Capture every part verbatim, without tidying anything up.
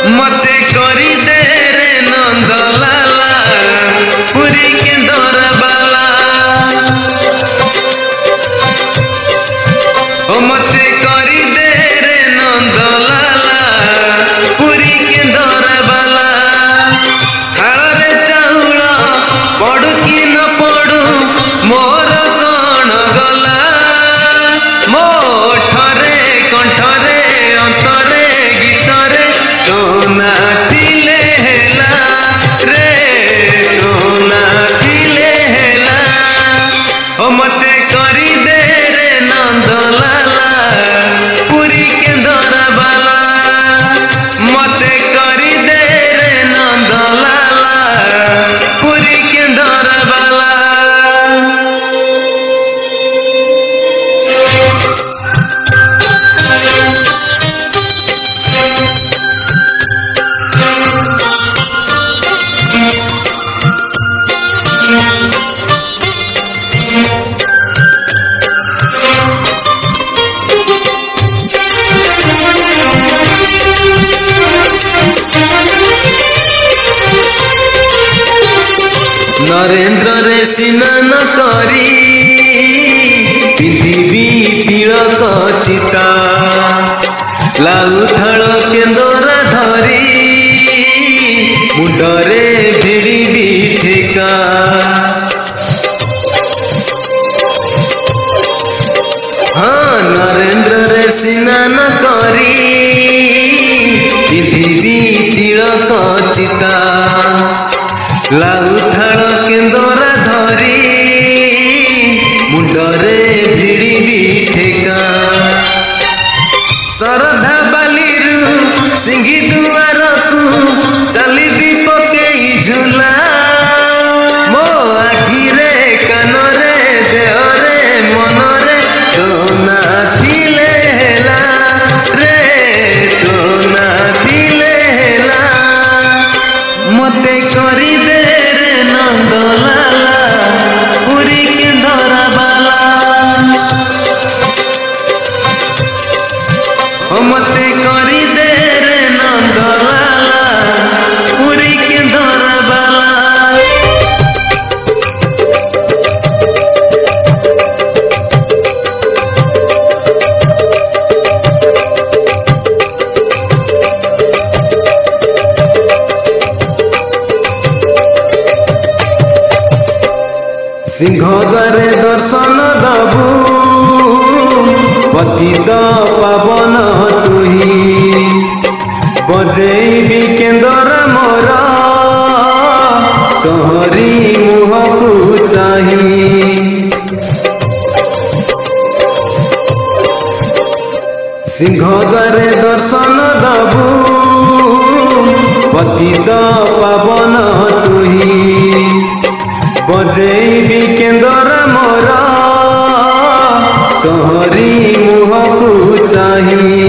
मते करी दे रे नंद लाला पुरी के दर बाला ओ मते करी दे रे नंद लाला पुरी के दर बाला थाल चाउल पड़ू कि न पड़ू मोर कण गला मो ठरे कंठरे अंतरे गीतरे तो नाथिले हेला रे तो नाथिले हेला ओ मते करी दे रे नंद लाला पुरी के दर बाला मते करी दे रे नंद लाला पुरी के दर बाला। नरेंद्र रे स्नान करी पिंधिबी तिलक चिता लाउ थल केन्दरा धरी मुंडरे भिड़िबी ठेका हाँ नरेंद्र रे स्नान करी पिंधिबी तिलक चिता लाउ थाल केन्दरा धरी मुंडरे भिड़िबी ठेका सरधा बालीरु सिंगी दुआर को चलिबी पकेई झुला मो आखिरे कानरे देहरे मनरे तो नाथिले हेला रे तो नाथिले हेला मते करी दे रे नंद लाला पुरी के दर बाला ओ मते करी दे रे नंद लाला पुरी के दर बाला। सिंहद्वारे दर्शन दबू पतित पावन तुही बजेबी केन्दर मोर तोहरी मुह को चाही सिंहद्वारे दर्शन दबू पतित पावन तुही बजेबी केन्दर मोर तोहरी मुह को चाही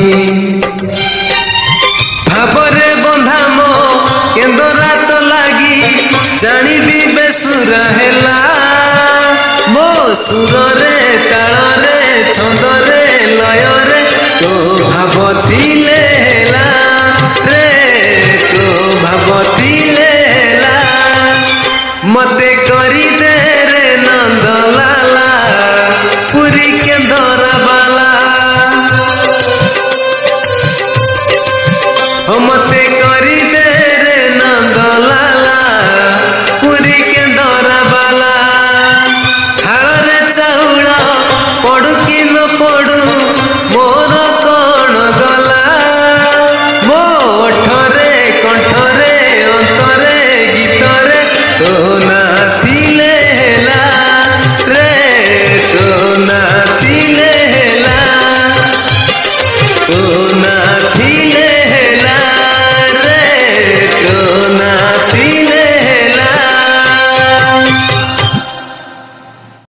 भावरे बंधा मो केन्दरा तो लागी जानिबी बेसुरा हेला मो सुररे तालरे छंदरे लयरे तो भावतिले हेला रे तो भावतिले हेला मते करी दे रे नंद लाला पुरी के दर बाला।